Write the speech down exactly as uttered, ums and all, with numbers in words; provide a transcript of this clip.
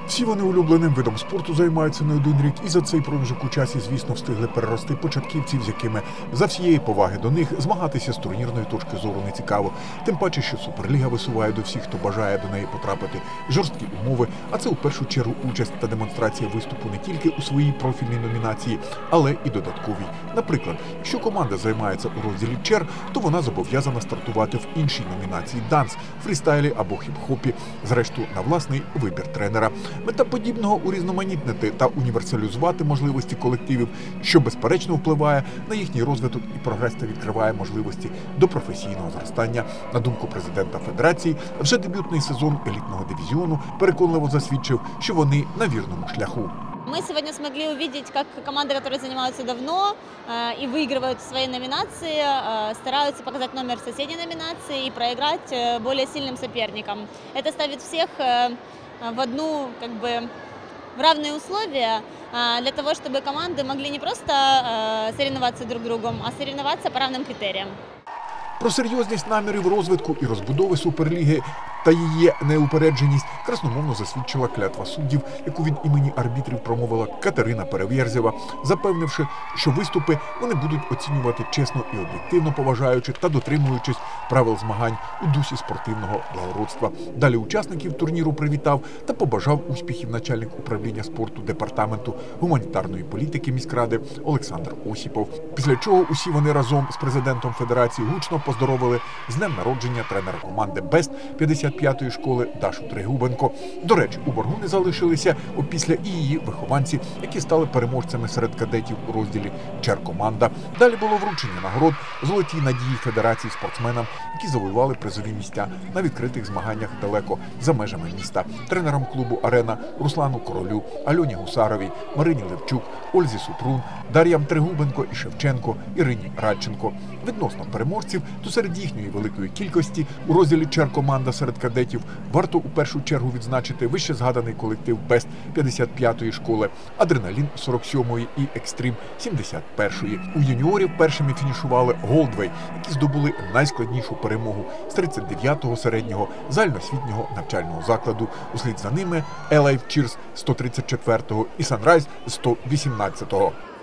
Всі вони улюбленим видом спорту займаються не один рік, і за цей проміжок у часі, звісно, встигли перерости початківців, з якими за всієї поваги до них змагатися з турнірної точки зору не цікаво. Тим паче, що Суперліга висуває до всіх, хто бажає до неї потрапити, жорсткі умови, а це у першу чергу участь та демонстрація виступу не тільки у своїй профільній номінації, але і додатковій. Наприклад, якщо команда займається у розділі чер, то вона зобов'язана стартувати в іншій номінації – данс, фрістайлі або хіп-хопі, зрешту, на власний вибір тренера. Мета подібного – урізноманітнити та універсалізувати можливості колективів, що безперечно впливає на їхній розвиток і прогрес та відкриває можливості до професійного зростання. На думку президента Федерації, вже дебютний сезон елітного дивізіону переконливо засвідчив, що вони на вірному шляху. Мы сегодня смогли увидеть, как команды, которые занимаются давно э, и выигрывают свои номинации, э, стараются показать номер в соседней номинации и проиграть э, более сильным соперникам. Это ставит всех э, в одну, как бы, в равные условия э, для того, чтобы команды могли не просто э, соревноваться друг с другом, а соревноваться по равным критериям. Про серйозність намірів розвитку і розбудови Суперліги та її неупередженість красномовно засвідчила клятва суддів, яку від імені арбітрів промовила Катерина Перевєрзєва, запевнивши, що виступи вони будуть оцінювати чесно і об'єктивно, поважаючи та дотримуючись правил змагань у дусі спортивного благородства. Далі учасників турніру привітав та побажав успіхів начальник управління спорту департаменту гуманітарної політики міськради Олександр Осіпов. Після чого усі вони разом з президентом Федерації гучно поздоровили з днем народження тренера команди «Бест» п'ятдесят п'ятої школи Дашу Трегубенко. До речі, у боргу не залишилися опісля і її вихованці, які стали переможцями серед кадетів у розділі «Чер-команда». Далі було вручення нагород «Золотій надії Федерації» спортсменам, які завоювали призові місця на відкритих змаганнях далеко за межами міста. Тренерам клубу «Арена» Руслану Королю, Альоні Гусаровій, Марині Левчук, Ользі Супрун, Дар'ям Трегубенко і Шевченко, Ірині Радченко. Відносно переможців, то серед їхньої великої кількості у розділі «Чер-команда» серед кадетів варто у першу чергу відзначити вище згаданий колектив «Бест» п'ятдесят п'ятої школи, «Адреналін» сорок сьомої і «Екстрім» сімдесят першої. У юніорів першими фінішували «Голдвей», які здобули найскладнішу перемогу з тридцять дев'ятого середнього загальноосвітнього навчального закладу. Услід за ними «Елайв Чірс» сто тридцять четвертого і «Санрайз» сто вісімнадцятого.